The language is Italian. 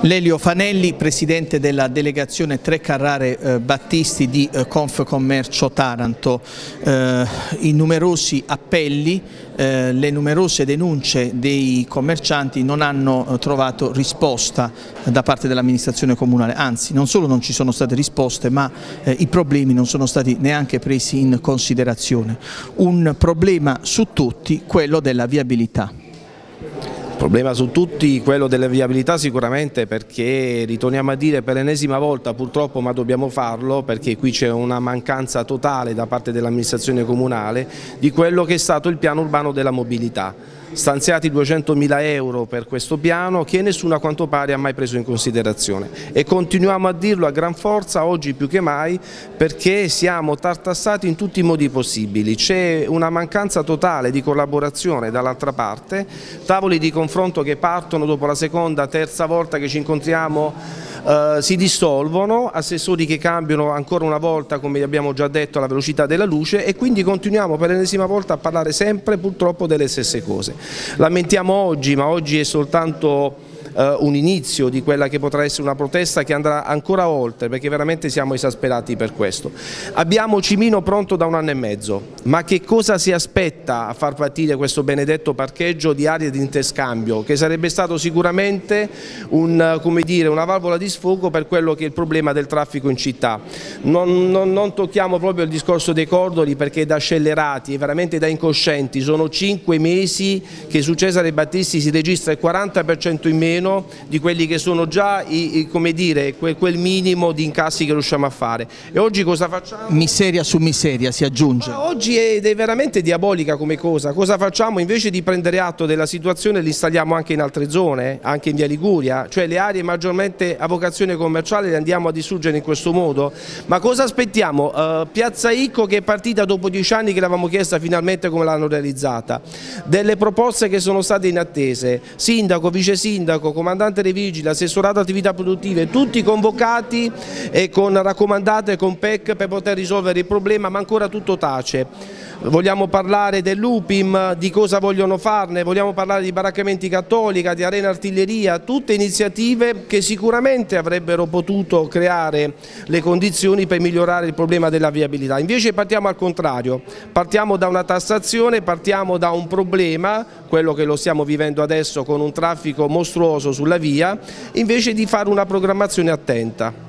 Lelio Fanelli, presidente della delegazione Tre Carrare Battisti di Confcommercio Taranto. I numerosi appelli, le numerose denunce dei commercianti non hanno trovato risposta da parte dell'amministrazione comunale, anzi non solo non ci sono state risposte, ma i problemi non sono stati neanche presi in considerazione. Un problema su tutti, quello della viabilità. Il problema su tutti, quello della viabilità sicuramente, perché ritorniamo a dire per l'ennesima volta purtroppo, ma dobbiamo farlo perché qui c'è una mancanza totale da parte dell'amministrazione comunale di quello che è stato il piano urbano della mobilità. Stanziati 200.000 euro per questo piano che nessuno a quanto pare ha mai preso in considerazione e continuiamo a dirlo a gran forza oggi più che mai perché siamo tartassati in tutti i modi possibili. C'è una mancanza totale di collaborazione dall'altra parte, tavoli di confronto che partono dopo la seconda, terza volta che ci incontriamo si dissolvono, assessori che cambiano ancora una volta, come abbiamo già detto, alla velocità della luce, e quindi continuiamo per l'ennesima volta a parlare sempre purtroppo delle stesse cose. Lamentiamo oggi, ma oggi è soltanto un inizio di quella che potrà essere una protesta che andrà ancora oltre, perché veramente siamo esasperati per questo. Abbiamo Cimino pronto da 1 anno e mezzo, ma che cosa si aspetta a far partire questo benedetto parcheggio di aree di interscambio, che sarebbe stato sicuramente una valvola di sfogo per quello che è il problema del traffico in città. Non tocchiamo proprio il discorso dei cordoli perché da scellerati e veramente da incoscienti. Sono 5 mesi che su Cesare Battisti si registra il 40% in meno di quelli che sono già quel minimo di incassi che riusciamo a fare. E oggi cosa facciamo? Miseria su miseria si aggiunge. Ma oggi è veramente diabolica come cosa. Cosa facciamo? Invece di prendere atto della situazione li installiamo anche in altre zone, anche in via Liguria, cioè le aree maggiormente a vocazione commerciale le andiamo a distruggere in questo modo. Ma cosa aspettiamo? Piazza Icco, che è partita dopo 10 anni che l'avevamo chiesta, finalmente come l'hanno realizzata. Delle proposte che sono state inattese, sindaco, vice sindaco, comandante dei vigili, assessorato attività produttive, tutti convocati e con raccomandate con PEC per poter risolvere il problema, ma ancora tutto tace. Vogliamo parlare dell'UPIM, di cosa vogliono farne, vogliamo parlare di baraccamenti Cattolica, di Arena Artiglieria, tutte iniziative che sicuramente avrebbero potuto creare le condizioni per migliorare il problema della viabilità. Invece partiamo al contrario, partiamo da una tassazione, partiamo da un problema, quello che lo stiamo vivendo adesso con un traffico mostruoso sulla via, invece di fare una programmazione attenta.